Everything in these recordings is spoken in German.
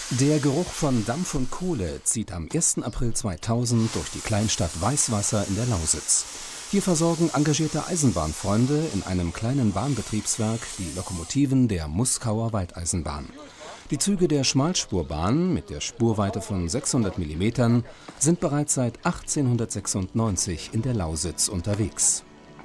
Der Geruch von Dampf und Kohle zieht am 1. April 2000 durch die Kleinstadt Weißwasser in der Lausitz. Hier versorgen engagierte Eisenbahnfreunde in einem kleinen Bahnbetriebswerk die Lokomotiven der Muskauer Waldeisenbahn. Die Züge der Schmalspurbahn mit der Spurweite von 600 mm sind bereits seit 1896 in der Lausitz unterwegs.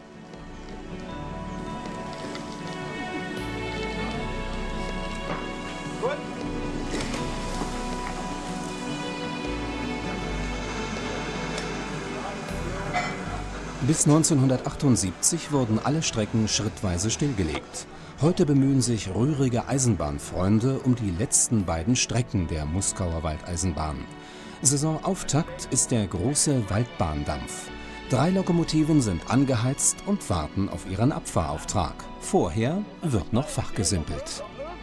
Bis 1978 wurden alle Strecken schrittweise stillgelegt. Heute bemühen sich rührige Eisenbahnfreunde um die letzten beiden Strecken der Muskauer Waldeisenbahn. Saisonauftakt ist der große Waldbahndampf. 3 Lokomotiven sind angeheizt und warten auf ihren Abfahrauftrag. Vorher wird noch fachgesimpelt.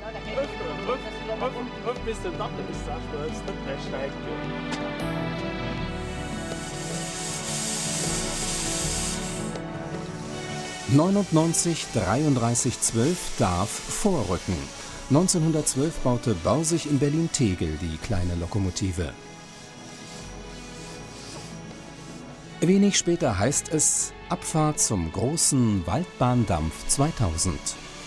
99 33 12 darf vorrücken. 1912 baute Borsig in Berlin-Tegel die kleine Lokomotive. Wenig später heißt es Abfahrt zum großen Waldbahndampf 2000.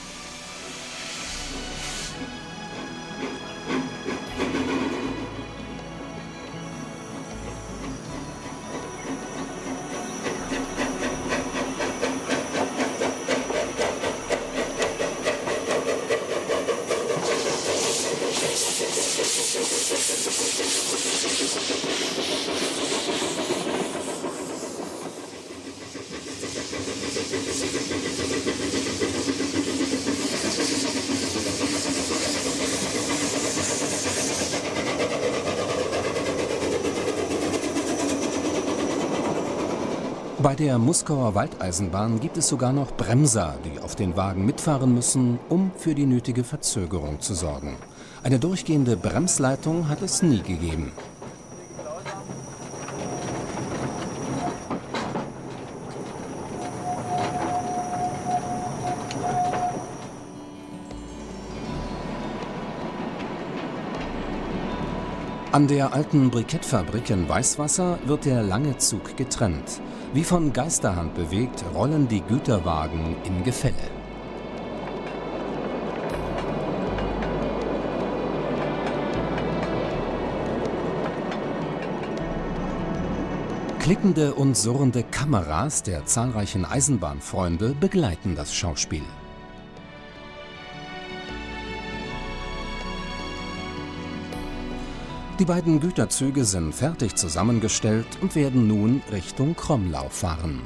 Bei der Muskauer Waldeisenbahn gibt es sogar noch Bremser, die auf den Wagen mitfahren müssen, um für die nötige Verzögerung zu sorgen. Eine durchgehende Bremsleitung hat es nie gegeben. An der alten Brikettfabrik in Weißwasser wird der lange Zug getrennt. Wie von Geisterhand bewegt, rollen die Güterwagen in Gefälle. Klickende und surrende Kameras der zahlreichen Eisenbahnfreunde begleiten das Schauspiel. Die beiden Güterzüge sind fertig zusammengestellt und werden nun Richtung Kromlau fahren.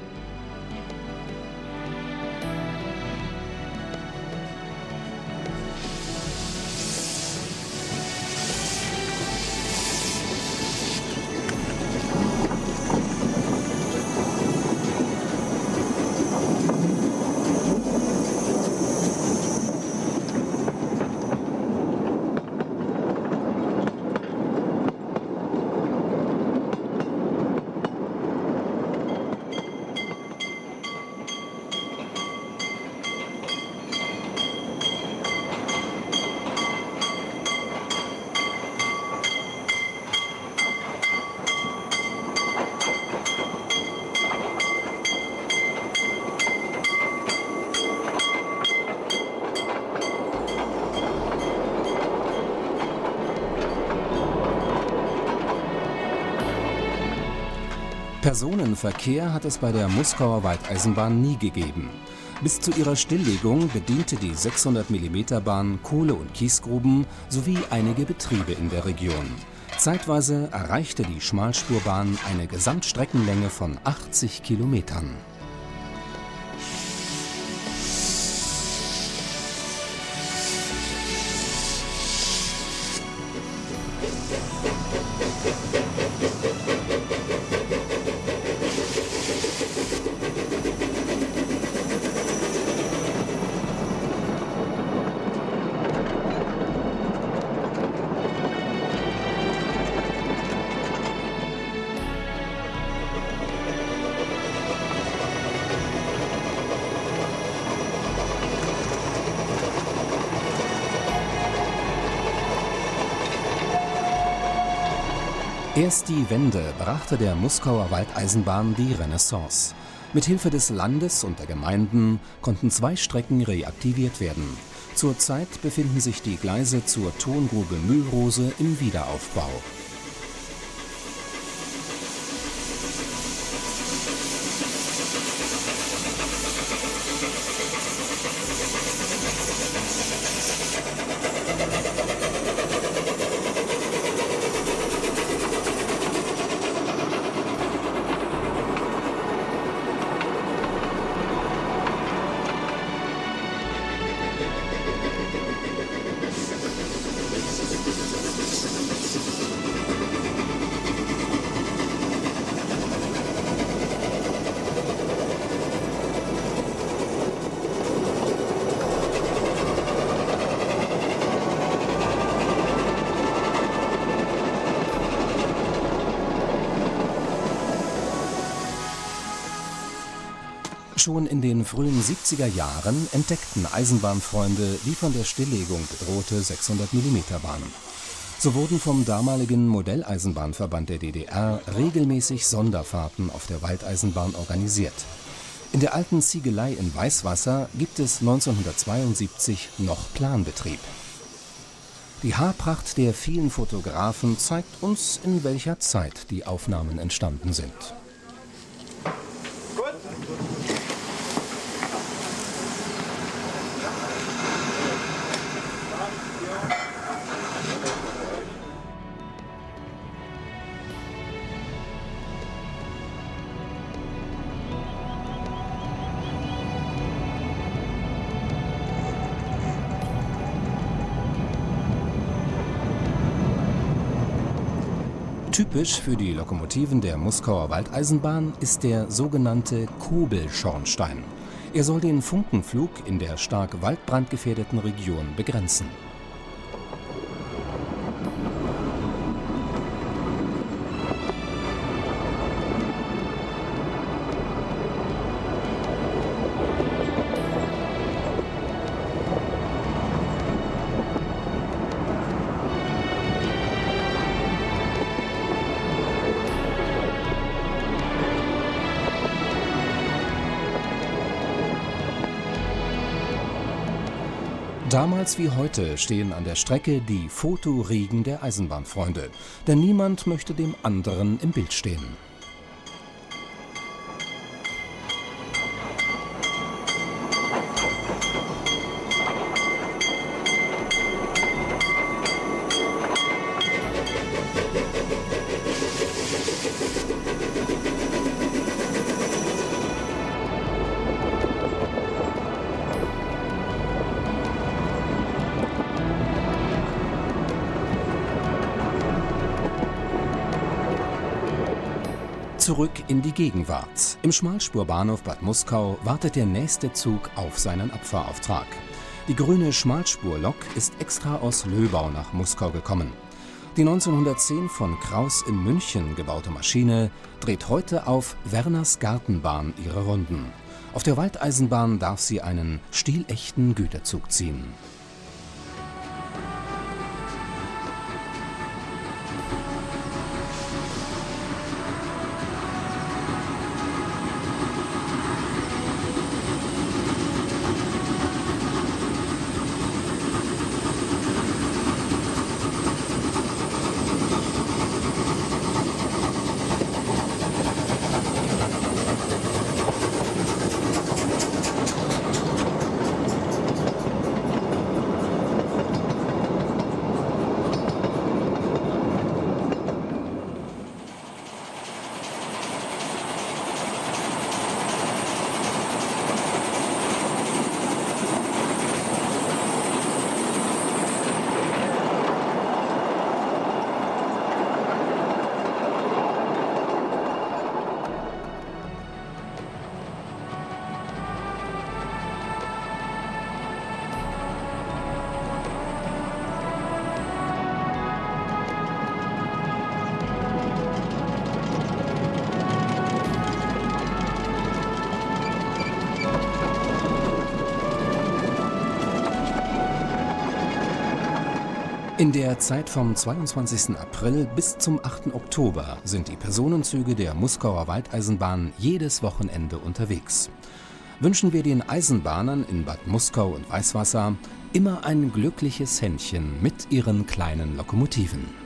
Personenverkehr hat es bei der Muskauer Waldeisenbahn nie gegeben. Bis zu ihrer Stilllegung bediente die 600 mm Bahn Kohle- und Kiesgruben sowie einige Betriebe in der Region. Zeitweise erreichte die Schmalspurbahn eine Gesamtstreckenlänge von 80 Kilometern. Erst die Wende brachte der Muskauer Waldeisenbahn die Renaissance. Mit Hilfe des Landes und der Gemeinden konnten 2 Strecken reaktiviert werden. Zurzeit befinden sich die Gleise zur Tongrube Mühlrose im Wiederaufbau. Schon in den frühen 70er Jahren entdeckten Eisenbahnfreunde die von der Stilllegung bedrohte 600-mm-Bahn. So wurden vom damaligen Modelleisenbahnverband der DDR regelmäßig Sonderfahrten auf der Waldeisenbahn organisiert. In der alten Ziegelei in Weißwasser gibt es 1972 noch Planbetrieb. Die Haarpracht der vielen Fotografen zeigt uns, in welcher Zeit die Aufnahmen entstanden sind. Typisch für die Lokomotiven der Muskauer Waldeisenbahn ist der sogenannte Kurbelschornstein. Er soll den Funkenflug in der stark waldbrandgefährdeten Region begrenzen. Damals wie heute stehen an der Strecke die Fotoriegen der Eisenbahnfreunde, denn niemand möchte dem anderen im Bild stehen. Zurück in die Gegenwart. Im Schmalspurbahnhof Bad Muskau wartet der nächste Zug auf seinen Abfahrauftrag. Die grüne Schmalspurlok ist extra aus Löbau nach Muskau gekommen. Die 1910 von Krauss in München gebaute Maschine dreht heute auf Werners Gartenbahn ihre Runden. Auf der Waldeisenbahn darf sie einen stilechten Güterzug ziehen. In der Zeit vom 22. April bis zum 8. Oktober sind die Personenzüge der Muskauer Waldeisenbahn jedes Wochenende unterwegs. Wünschen wir den Eisenbahnern in Bad Muskau und Weißwasser immer ein glückliches Händchen mit ihren kleinen Lokomotiven.